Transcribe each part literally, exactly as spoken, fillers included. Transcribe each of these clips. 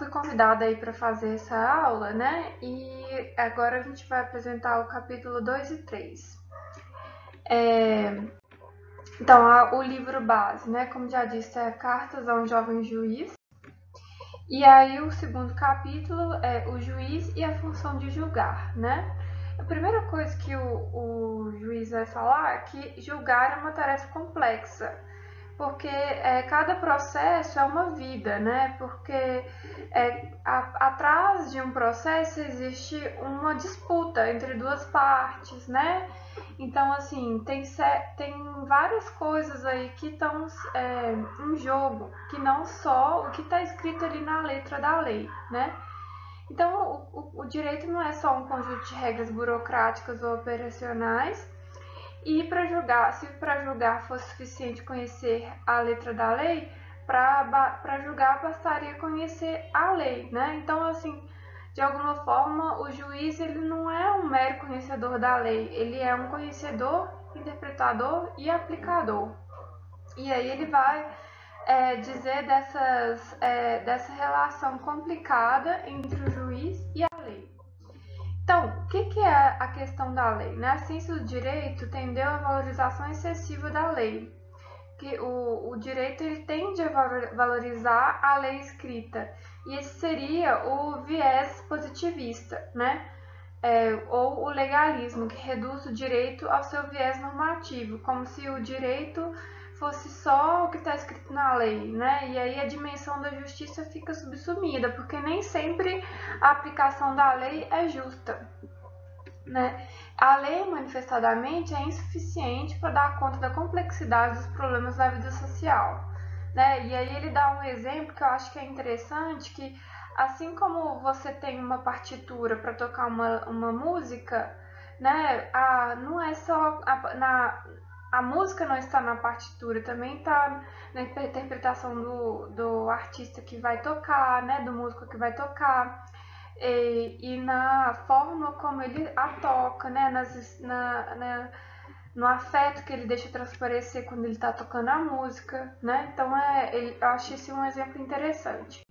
fui convidada aí para fazer essa aula, né? E agora a gente vai apresentar o capítulo dois e três. É... Então, a, o livro base, né? Como já disse, é Cartas a um Jovem Juiz. E aí o segundo capítulo é o juiz e a função de julgar, né? A primeira coisa que o, o juiz vai falar é que julgar é uma tarefa complexa, porque é, cada processo é uma vida, né? Porque é, a, atrás de um processo existe uma disputa entre duas partes, né? Então, assim, tem, tem várias coisas aí que estão é, em jogo, que não só o que está escrito ali na letra da lei, né? Então, o, o, o direito não é só um conjunto de regras burocráticas ou operacionais. E para julgar, se para julgar fosse suficiente conhecer a letra da lei, para julgar bastaria conhecer a lei, né? Então, assim, de alguma forma, o juiz ele não é um mero conhecedor da lei, ele é um conhecedor, interpretador e aplicador. E aí ele vai é, dizer dessas, é, dessa relação complicada entre o juiz e a lei. Então, o que, que é a questão da lei? Né? A ciência do direito tendeu à valorização excessiva da lei. Que o, o direito ele tende a valorizar a lei escrita, e esse seria o viés positivista, né? É, ou o legalismo, que reduz o direito ao seu viés normativo, como se o direito fosse só o que está escrito na lei, né? E aí a dimensão da justiça fica subsumida, porque nem sempre a aplicação da lei é justa, né? A lei, manifestadamente, é insuficiente para dar conta da complexidade dos problemas da vida social, né? E aí ele dá um exemplo que eu acho que é interessante, que assim como você tem uma partitura para tocar uma, uma música, né? A, não é só a, na, a música não está na partitura, também está na interpretação do, do artista que vai tocar, né? Do músico que vai tocar. E, e na forma como ele a toca, né? Nas, na, na, no afeto que ele deixa transparecer quando ele está tocando a música, né? Então, é, ele, eu acho esse um exemplo interessante.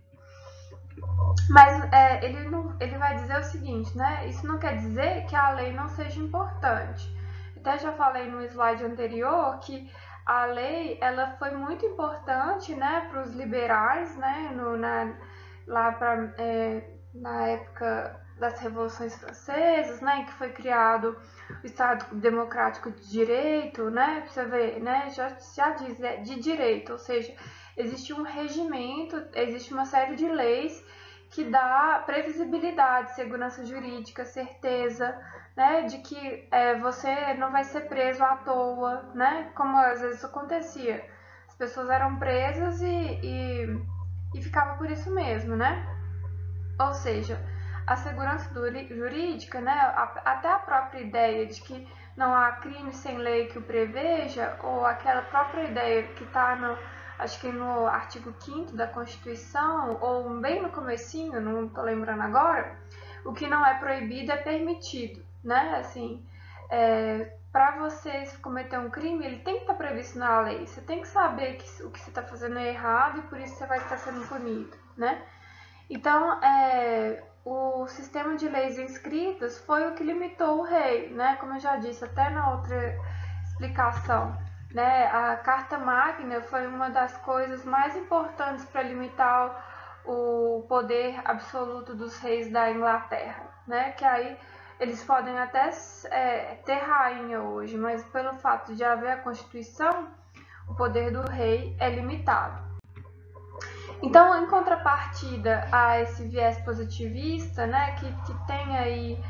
Mas é, ele, não, ele vai dizer o seguinte, né? Isso não quer dizer que a lei não seja importante. Até já falei no slide anterior que a lei ela foi muito importante, né, para os liberais, né, no, na, lá para é, na época das revoluções francesas, né, em que foi criado o Estado Democrático de Direito, né, pra você ver, né, já, já diz, é de direito, ou seja, existe um regimento, existe uma série de leis que dá previsibilidade, segurança jurídica, certeza, né, de que é, você não vai ser preso à toa, né, como às vezes acontecia. As pessoas eram presas e, e, e ficava por isso mesmo, né? Ou seja, a segurança jurídica, né, até a própria ideia de que não há crime sem lei que o preveja, ou aquela própria ideia que está no, acho que no artigo quinto da Constituição, ou bem no comecinho, não estou lembrando agora, o que não é proibido é permitido, né, assim, é, para você cometer um crime, ele tem que estar previsto na lei, você tem que saber que o que você está fazendo é errado e por isso você vai estar sendo punido, né. Então, é, o sistema de leis escritas foi o que limitou o rei, né? Como eu já disse até na outra explicação, né? A Carta Magna foi uma das coisas mais importantes para limitar o poder absoluto dos reis da Inglaterra, né? Que aí eles podem até é, ter rainha hoje, mas pelo fato de haver a Constituição, o poder do rei é limitado. Então, em contrapartida a esse viés positivista, né, que, que tem aí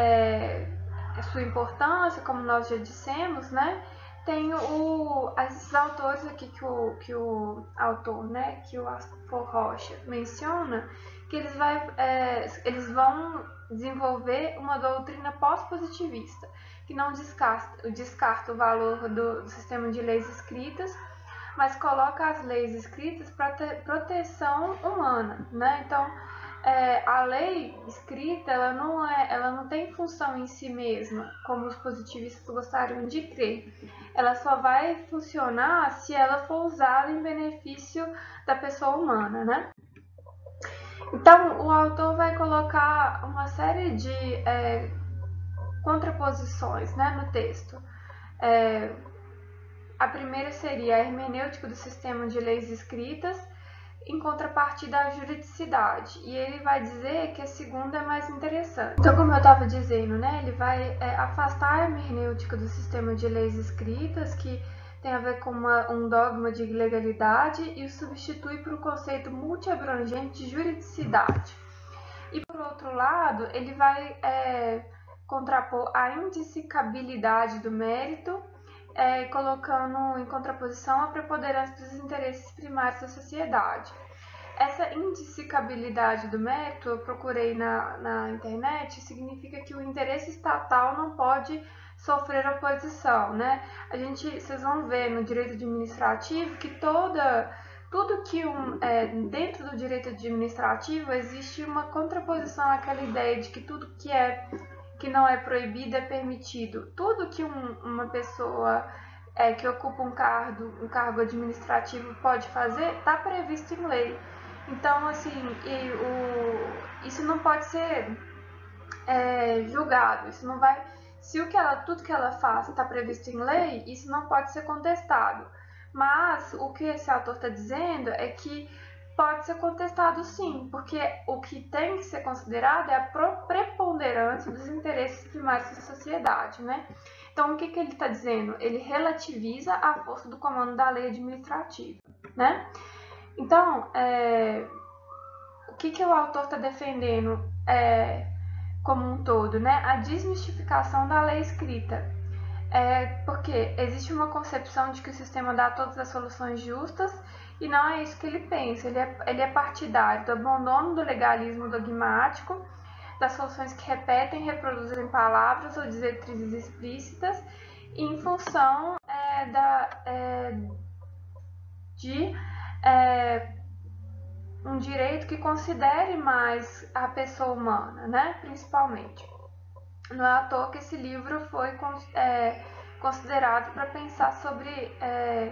é, a sua importância, como nós já dissemos, né, tem o, esses autores aqui que o, que o autor, né, que o Astor Rocha menciona, que eles, vai, é, eles vão desenvolver uma doutrina pós-positivista, que não descarta, descarta o valor do, do sistema de leis escritas, mas coloca as leis escritas para ter proteção humana, né? Então, é, a lei escrita, ela não, é, ela não tem função em si mesma, como os positivistas gostariam de crer. Ela só vai funcionar se ela for usada em benefício da pessoa humana, né? Então, o autor vai colocar uma série de é, contraposições, né, no texto. É, a primeira seria a hermenêutica do sistema de leis escritas, em contrapartida à juridicidade. E ele vai dizer que a segunda é mais interessante. Então, como eu estava dizendo, né, ele vai é, afastar a hermenêutica do sistema de leis escritas, que tem a ver com uma, um dogma de legalidade, e o substitui por o conceito multiabrangente de juridicidade. E, por outro lado, ele vai é, contrapor a indissicabilidade do mérito, é, colocando em contraposição a preponderância dos interesses primários da sociedade. Essa indissicabilidade do mérito, eu procurei na, na internet, significa que o interesse estatal não pode sofrer oposição, né? A gente, vocês vão ver no direito administrativo que toda, tudo que um, é, dentro do direito administrativo existe uma contraposição àquela ideia de que tudo que é que não é proibido é permitido. Tudo que um, uma pessoa é, que ocupa um cargo, um cargo administrativo pode fazer está previsto em lei. Então, assim, e o, isso não pode ser é, julgado. Isso não vai. Se o que ela, tudo que ela faz está previsto em lei, isso não pode ser contestado. Mas o que esse autor está dizendo é que pode ser contestado sim, porque o que tem que ser considerado é a preponderância dos interesses primários da sociedade, né? Então, o que, que ele está dizendo? Ele relativiza a força do comando da lei administrativa, né? Então, é, o que, que o autor está defendendo é, como um todo, né? A desmistificação da lei escrita. É porque existe uma concepção de que o sistema dá todas as soluções justas e não é isso que ele pensa. Ele é, ele é partidário do abandono do legalismo dogmático, das soluções que repetem e reproduzem palavras ou diretrizes explícitas em função é, da, é, de é, um direito que considere mais a pessoa humana, né? Principalmente. Não é à toa que esse livro foi é, considerado para pensar sobre é,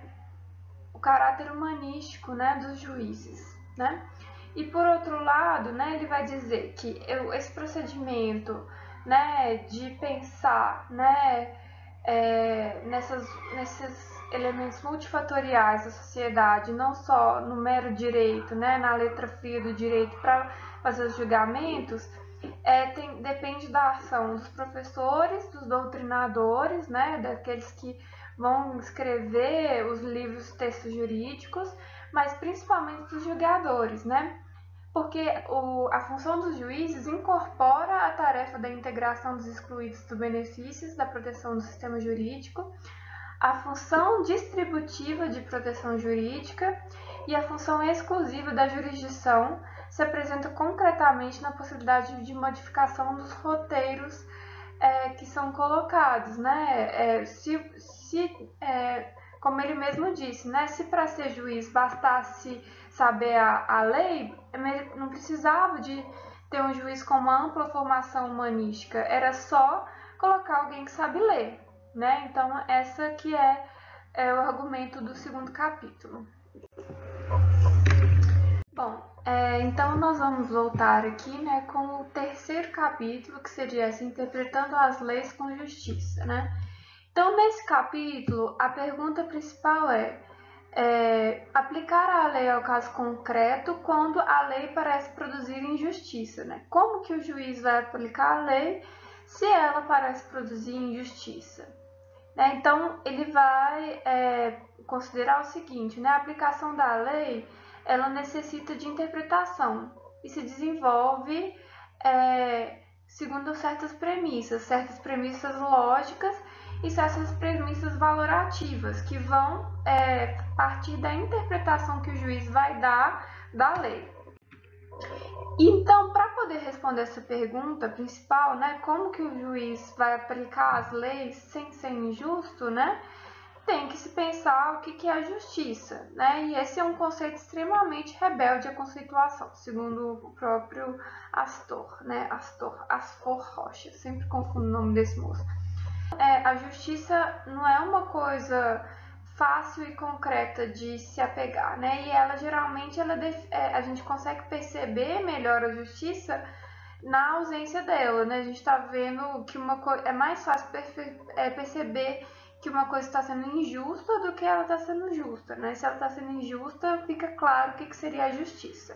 o caráter humanístico, né, dos juízes, né? E por outro lado, né, ele vai dizer que eu, esse procedimento, né, de pensar, né, é, nessas, nesses elementos multifatoriais da sociedade, não só no mero direito, né, na letra fria do direito para fazer os julgamentos, é, tem, depende da ação dos professores, dos doutrinadores, né, daqueles que vão escrever os livros, textos jurídicos, mas principalmente dos julgadores, né? Porque o, a função dos juízes incorpora a tarefa da integração dos excluídos dos benefícios da proteção do sistema jurídico, a função distributiva de proteção jurídica e a função exclusiva da jurisdição se apresenta concretamente na possibilidade de modificação dos roteiros é, que são colocados, né? É, se, se é, como ele mesmo disse, né? Se para ser juiz bastasse saber a, a lei, não precisava de ter um juiz com uma ampla formação humanística, era só colocar alguém que sabe ler, né? Então, essa que é, é o argumento do segundo capítulo. Bom, é, então nós vamos voltar aqui, né, com o terceiro capítulo, que seria esse, interpretando as leis com justiça, né? Então, nesse capítulo, a pergunta principal é, é aplicar a lei ao caso concreto quando a lei parece produzir injustiça, né? Como que o juiz vai aplicar a lei se ela parece produzir injustiça? Né? Então, ele vai é, considerar o seguinte, né? A aplicação da lei, ela necessita de interpretação e se desenvolve é, segundo certas premissas, certas premissas lógicas e certas premissas valorativas, que vão é, partir da interpretação que o juiz vai dar da lei. Então, para poder responder essa pergunta principal, né, como que o juiz vai aplicar as leis sem ser injusto, né, tem que se pensar o que, que é a justiça, né, e esse é um conceito extremamente rebelde à conceituação, segundo o próprio Astor, né, Astor, Asfor Rocha, sempre confundo o nome desse moço. É, a justiça não é uma coisa fácil e concreta de se apegar, né? E ela geralmente ela é, a gente consegue perceber melhor a justiça na ausência dela, né? A gente está vendo que uma coisa é mais fácil é, perceber que uma coisa está sendo injusta do que ela está sendo justa, né? Se ela está sendo injusta, fica claro o que, que seria a justiça.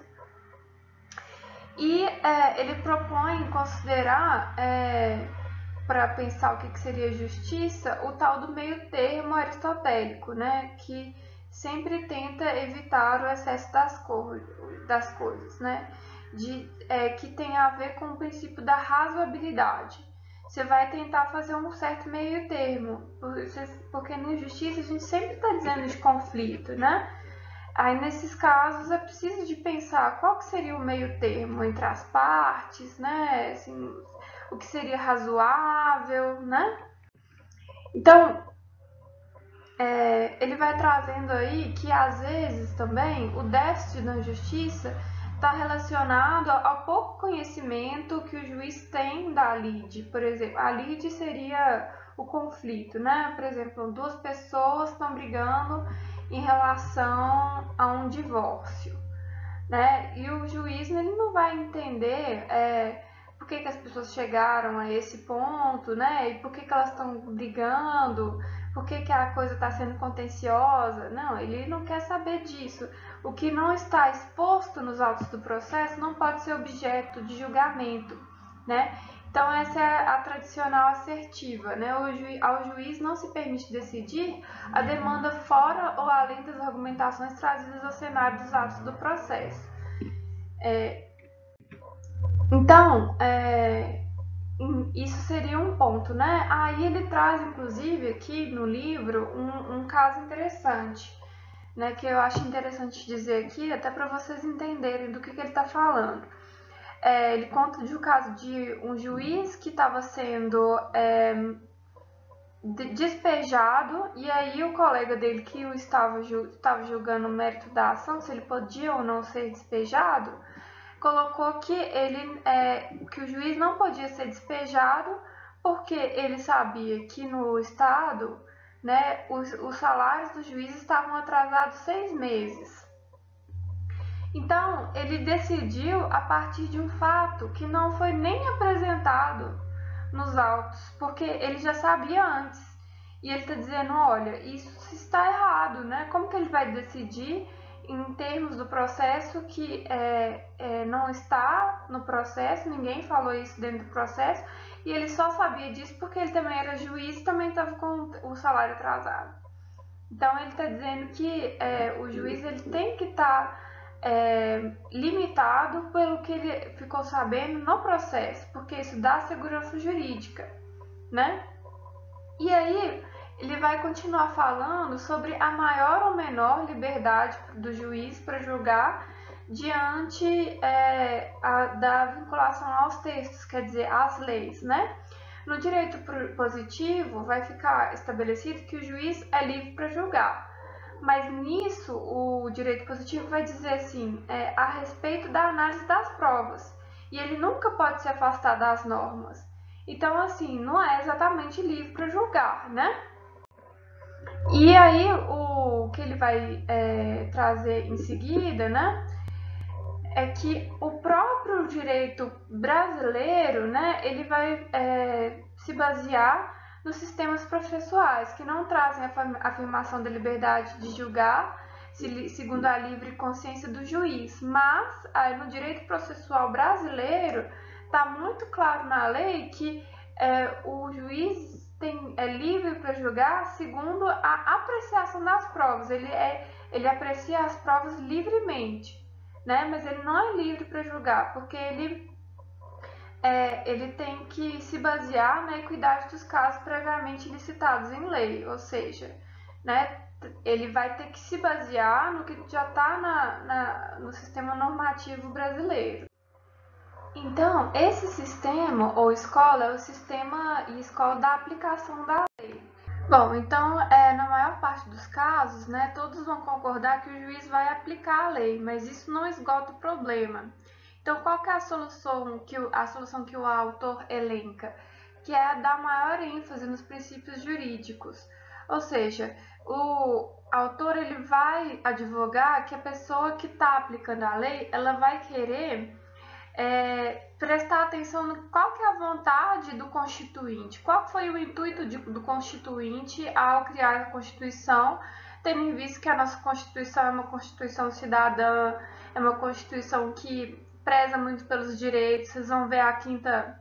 E é, ele propõe considerar, é, para pensar o que, que seria justiça, o tal do meio termo aristotélico, né? Que sempre tenta evitar o excesso das, cor das coisas, né? De, é, que tem a ver com o princípio da razoabilidade. Você vai tentar fazer um certo meio termo, porque na justiça a gente sempre está dizendo de conflito, né? Aí nesses casos é preciso de pensar qual que seria o meio termo entre as partes, né? Assim, o que seria razoável, né? Então, é, ele vai trazendo aí que às vezes também o déficit da justiça está relacionado ao pouco conhecimento que o juiz tem da lide. Por exemplo, a lide seria o conflito, né? Por exemplo, duas pessoas estão brigando em relação a um divórcio, né? E o juiz ele não vai entender é, por que, que as pessoas chegaram a esse ponto, né? E por que, que elas estão brigando, por que, que a coisa está sendo contenciosa. Não, ele não quer saber disso. O que não está exposto nos autos do processo não pode ser objeto de julgamento, né? Então essa é a tradicional assertiva, né? O ju ao juiz não se permite decidir a demanda fora ou além das argumentações trazidas ao cenário dos atos do processo. É, então, é, isso seria um ponto, né? Aí ele traz, inclusive, aqui no livro, um, um caso interessante, né? Que eu acho interessante dizer aqui, até para vocês entenderem do que, que ele está falando. É, ele conta de um caso de um juiz que estava sendo é, despejado, e aí o colega dele que o estava, ju estava julgando o mérito da ação, se ele podia ou não ser despejado, colocou que, ele, é, que o juiz não podia ser despejado porque ele sabia que no estado, né, os, os salários dos juízes estavam atrasados seis meses. Então, ele decidiu a partir de um fato que não foi nem apresentado nos autos, porque ele já sabia antes. E ele está dizendo, olha, isso está errado, né? Como que ele vai decidir em termos do processo que é, é, não está no processo, ninguém falou isso dentro do processo, e ele só sabia disso porque ele também era juiz e também estava com o salário atrasado. Então, ele está dizendo que é, o juiz ele tem que estar... Tá, É, limitado pelo que ele ficou sabendo no processo, porque isso dá segurança jurídica, né? E aí ele vai continuar falando sobre a maior ou menor liberdade do juiz para julgar diante é, a, da vinculação aos textos, quer dizer, às leis, né? No direito positivo vai ficar estabelecido que o juiz é livre para julgar. Mas nisso, o direito positivo vai dizer assim, é, a respeito da análise das provas. E ele nunca pode se afastar das normas. Então, assim, não é exatamente livre para julgar, né? E aí, o que ele vai é, trazer em seguida, né? É que o próprio direito brasileiro, né? Ele vai é, se basear nos sistemas processuais, que não trazem a afirmação da liberdade de julgar, segundo a livre consciência do juiz. Mas, aí, no direito processual brasileiro, está muito claro na lei que é, o juiz tem, é livre para julgar segundo a apreciação das provas. Ele, é, ele aprecia as provas livremente, né? Mas ele não é livre para julgar, porque ele... É, ele tem que se basear na equidade dos casos previamente licitados em lei, ou seja, né, ele vai ter que se basear no que já está na, na, no sistema normativo brasileiro. Então, esse sistema, ou escola, é o sistema e escola da aplicação da lei. Bom, então, é, na maior parte dos casos, né, todos vão concordar que o juiz vai aplicar a lei, mas isso não esgota o problema. Então, qual que é a solução que o, a solução que o autor elenca? Que é dar maior ênfase nos princípios jurídicos. Ou seja, o autor ele vai advogar que a pessoa que está aplicando a lei, ela vai querer é, prestar atenção no qual que é a vontade do constituinte, qual foi o intuito de, do constituinte ao criar a Constituição, tendo em vista que a nossa Constituição é uma Constituição cidadã, é uma Constituição que preza muito pelos direitos. Vocês vão ver a quinta,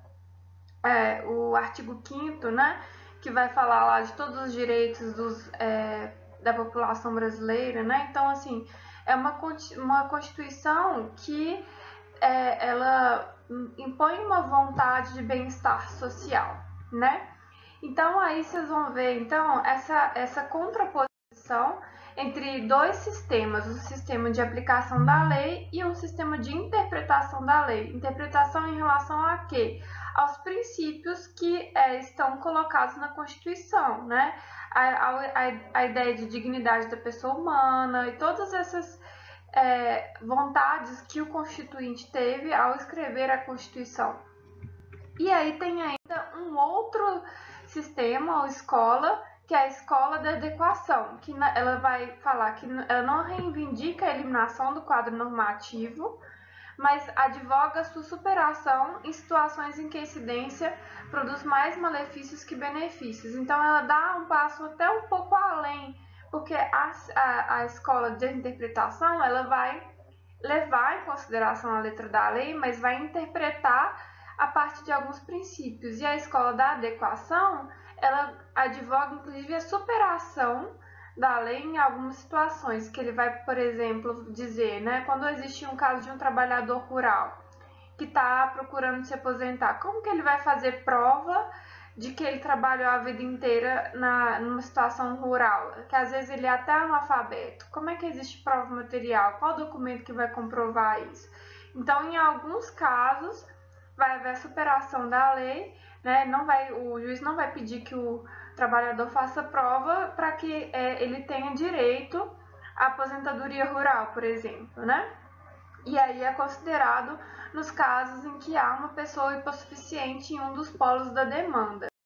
é, o artigo quinto, né, que vai falar lá de todos os direitos dos, é, da população brasileira, né? Então, assim, é uma, uma Constituição que é, ela impõe uma vontade de bem-estar social, né? Então, aí vocês vão ver, então, essa, essa contraposição entre dois sistemas, o sistema de aplicação da lei e um sistema de interpretação da lei. Interpretação em relação a quê? Aos princípios que é, estão colocados na Constituição, né? A, a, a ideia de dignidade da pessoa humana e todas essas é, vontades que o Constituinte teve ao escrever a Constituição. E aí tem ainda um outro sistema ou escola, que é a escola da adequação, que ela vai falar que ela não reivindica a eliminação do quadro normativo, mas advoga sua superação em situações em que a incidência produz mais malefícios que benefícios. Então ela dá um passo até um pouco além, porque a, a, a escola de interpretação ela vai levar em consideração a letra da lei, mas vai interpretar a partir de alguns princípios. E a escola da adequação, ela advoga inclusive a superação da lei em algumas situações, que ele vai, por exemplo, dizer, né, quando existe um caso de um trabalhador rural que está procurando se aposentar, como que ele vai fazer prova de que ele trabalhou a vida inteira na, numa situação rural, que às vezes ele é até analfabeto? Como é que existe prova material? Qual documento que vai comprovar isso? Então, em alguns casos, vai haver a superação da lei, né? Não vai, o juiz não vai pedir que o trabalhador faça prova para que é, ele tenha direito à aposentadoria rural, por exemplo, né? E aí é considerado nos casos em que há uma pessoa hipossuficiente em um dos polos da demanda.